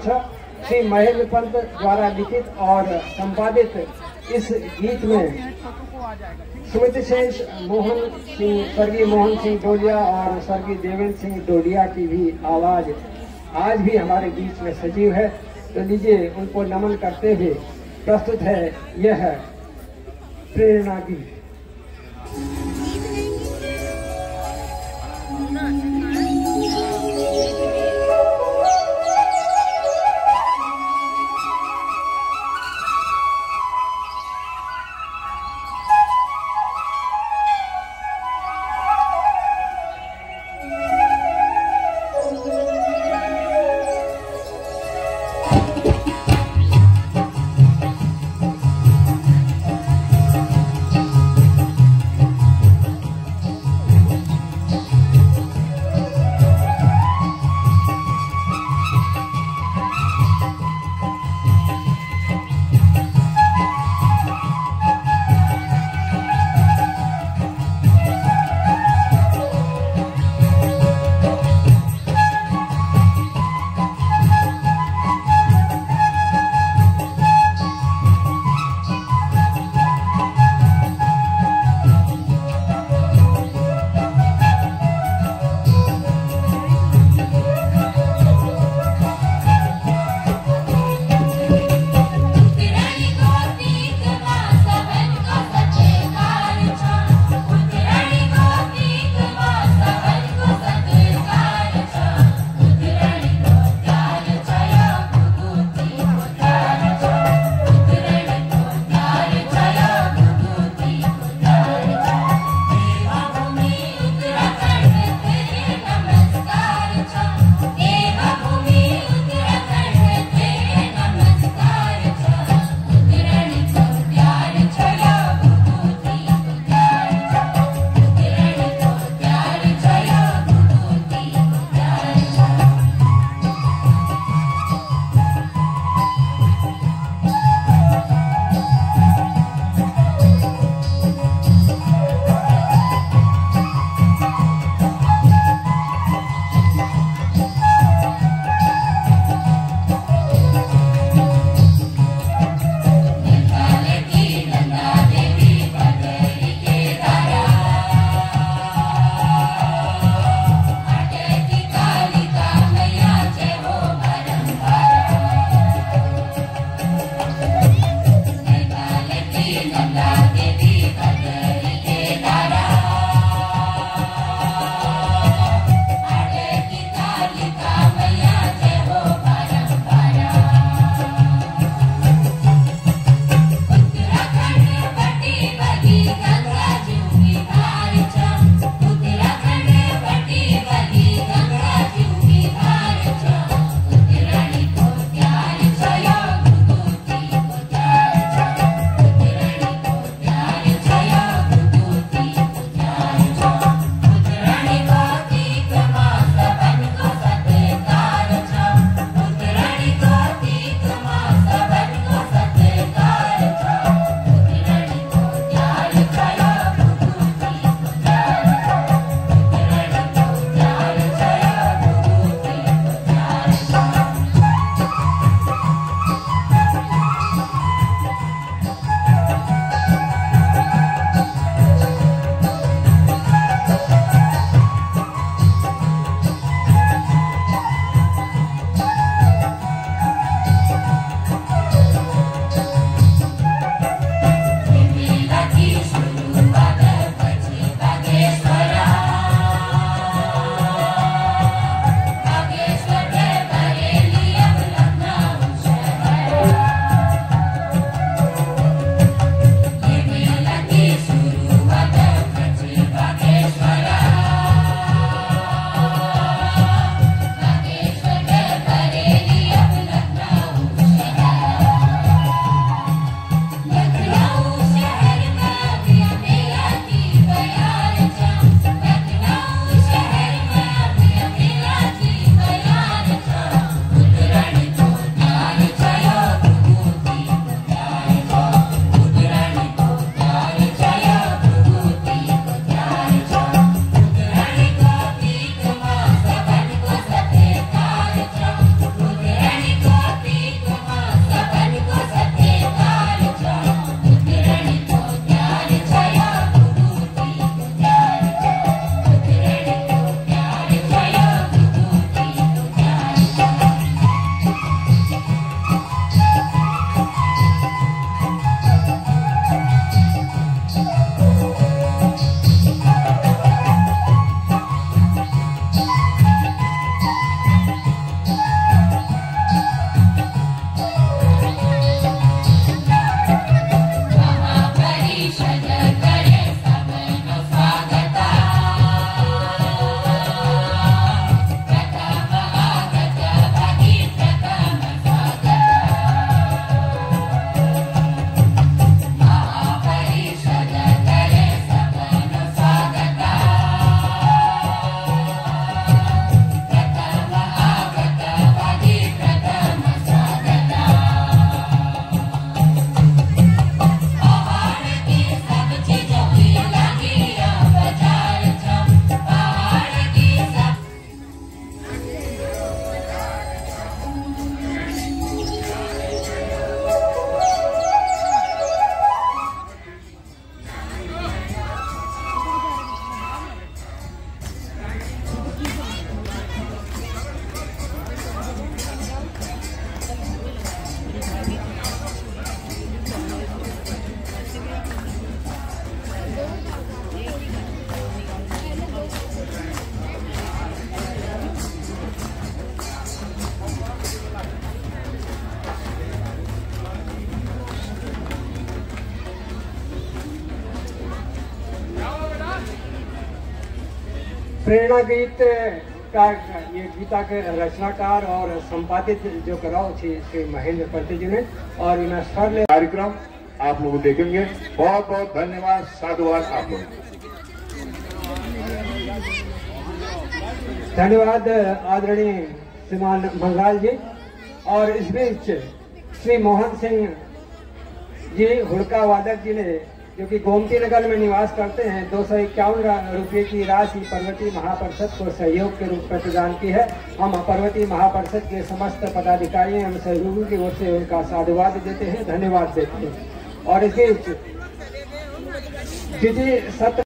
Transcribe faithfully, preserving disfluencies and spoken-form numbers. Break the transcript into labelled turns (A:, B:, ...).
A: श्री महेंद्र पंत द्वारा लिखित और संपादित इस गीत में स्मृति शेष मोहन सिंह, स्वर्गीय मोहन सिंह डोलिया और स्वर्गीय देवेंद्र सिंह डोलिया की भी आवाज आज भी हमारे बीच में सजीव है। तो लीजिए उनको नमन करते हुए प्रस्तुत है यह प्रेरणा गीत। प्रेरणा गीत का ये गीता के रचनाकार और संपादित जो कराओ थी श्री महेंद्र पंत जी ने, और इन स्वर
B: कार्यक्रम आप लोग देखेंगे। बहुत बहुत धन्यवाद, साधुवाद आप लोग।
A: धन्यवाद आदरणीय श्रीमान बंगाल जी। और इस बीच श्री मोहन सिंह जी हुड़का वादक जी ने, जो कि गोमती नगर में निवास करते हैं, दो सौ इक्यावन रुपये की राशि पर्वतीय महापरिषद को सहयोग के रूप में प्रदान की है। हम पर्वतीय महापरिषद के समस्त पदाधिकारियों एवं सहयोगियों की ओर से उनका साधुवाद देते हैं, धन्यवाद देते हैं। और इस बीच सत्र